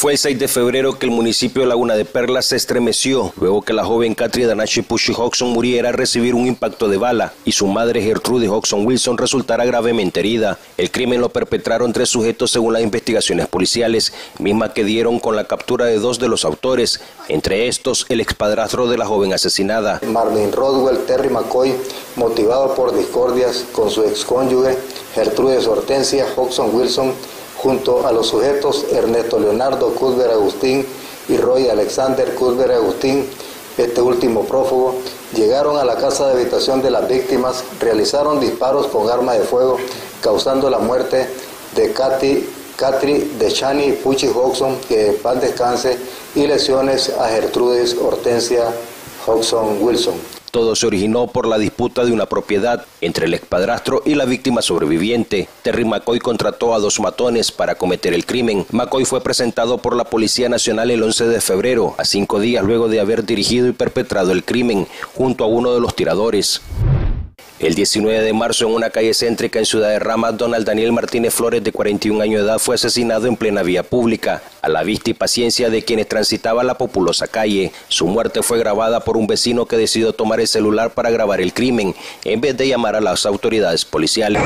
Fue el 6 de febrero que el municipio de Laguna de Perlas se estremeció luego que la joven Katri Danachi Pushi Hodgson muriera al recibir un impacto de bala y su madre Gertrude Hodgson Wilson resultara gravemente herida. El crimen lo perpetraron 3 sujetos según las investigaciones policiales, mismas que dieron con la captura de 2 de los autores, entre estos el expadrastro de la joven asesinada. Marvin Rodwell Terry McCoy, motivado por discordias con su excónyuge Gertrude Hortensia Hodgson Wilson, junto a los sujetos Ernesto Leonardo Cuthbert Agustín y Roy Alexander Cuthbert Agustín, este último prófugo, llegaron a la casa de habitación de las víctimas, realizaron disparos con arma de fuego, causando la muerte de Katri Dechani Pushi Hodgson, que en paz descanse, y lesiones a Gertrude Hortensia Hodgson Wilson. Todo se originó por la disputa de una propiedad entre el expadrastro y la víctima sobreviviente. Terry McCoy contrató a 2 matones para cometer el crimen. McCoy fue presentado por la Policía Nacional el 11 de febrero, a 5 días luego de haber dirigido y perpetrado el crimen, junto a uno de los tiradores. El 19 de marzo, en una calle céntrica en Ciudad de Rama, Donald Daniel Martínez Flores, de 41 años de edad, fue asesinado en plena vía pública, a la vista y paciencia de quienes transitaban la populosa calle. Su muerte fue grabada por un vecino que decidió tomar el celular para grabar el crimen, en vez de llamar a las autoridades policiales.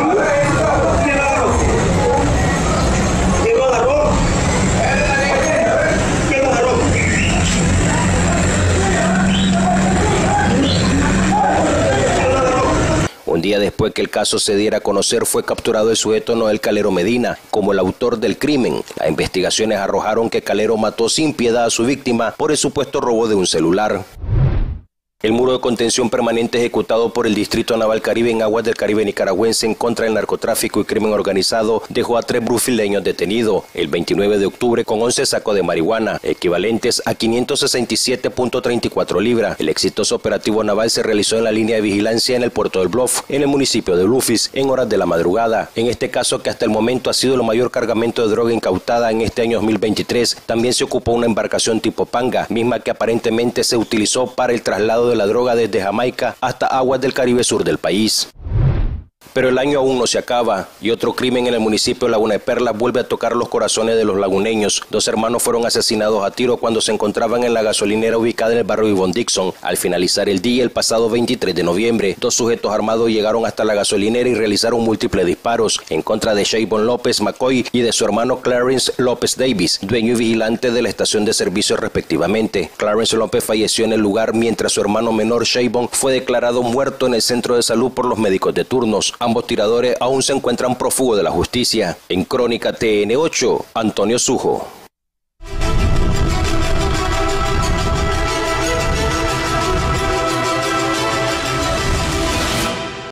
Un día después que el caso se diera a conocer, fue capturado el sujeto Noel Calero Medina como el autor del crimen. Las investigaciones arrojaron que Calero mató sin piedad a su víctima por el supuesto robo de un celular. El muro de contención permanente ejecutado por el Distrito Naval Caribe en aguas del Caribe nicaragüense en contra del narcotráfico y crimen organizado dejó a 3 brufildeños detenidos el 29 de octubre con 11 sacos de marihuana, equivalentes a 567.34 libras. El exitoso operativo naval se realizó en la línea de vigilancia en el puerto del Bluff, en el municipio de Bluffis, en horas de la madrugada. En este caso, que hasta el momento ha sido el mayor cargamento de droga incautada en este año 2023, también se ocupó una embarcación tipo Panga, misma que aparentemente se utilizó para el traslado de la droga desde Jamaica hasta aguas del Caribe sur del país. Pero el año aún no se acaba y otro crimen en el municipio de Laguna de Perlas vuelve a tocar los corazones de los laguneños. 2 hermanos fueron asesinados a tiro cuando se encontraban en la gasolinera ubicada en el barrio Ivonne Dixon. Al finalizar el día, el pasado 23 de noviembre, 2 sujetos armados llegaron hasta la gasolinera y realizaron múltiples disparos en contra de Shavon López McCoy y de su hermano Clarence López Davis, dueño y vigilante de la estación de servicio respectivamente. Clarence López falleció en el lugar mientras su hermano menor Shavon fue declarado muerto en el centro de salud por los médicos de turnos. Ambos tiradores aún se encuentran prófugos de la justicia. En Crónica TN8, Antonio Sujo.